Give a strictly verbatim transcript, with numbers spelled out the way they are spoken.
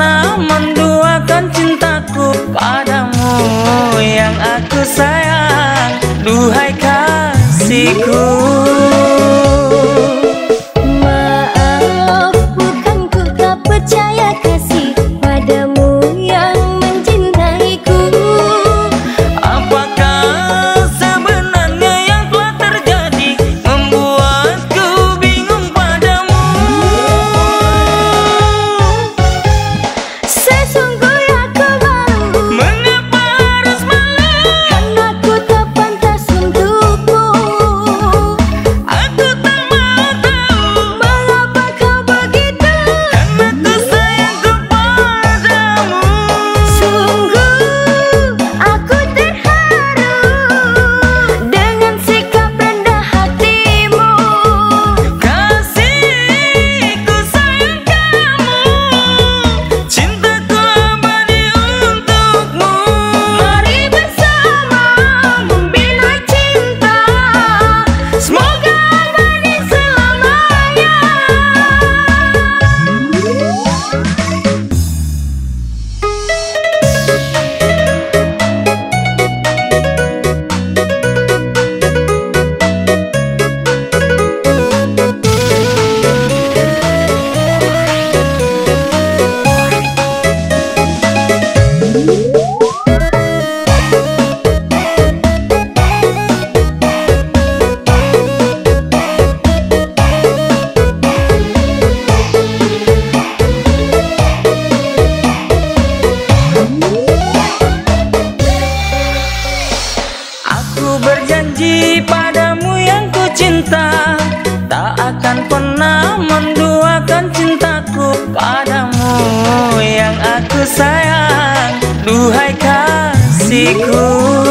pernah menduakan cintaku padamu yang aku sayang, duhai kasihku. Maaf, bukan ku tak percaya kasih padamu yang mencintaiku. Apakah sebenarnya yang telah terjadi membuatku bingung padamu? Sesungguhnya aku malu, Mengapa harus malu? karena ku tak pantas untukmu. Aku tak mau tahu Mengapa kau begitu? karena ku sayang kepadamu. Sungguh aku terharu dengan sikap rendah hatimu. Kasihku sayang kamu, cintaku abadi untukmu. Mari bersama membina cinta, semoga abadi selamanya. Aku berjanji padamu yang ku cinta, tak akan pernah menduakan cintaku padamu yang aku sayang, duhai kasihku.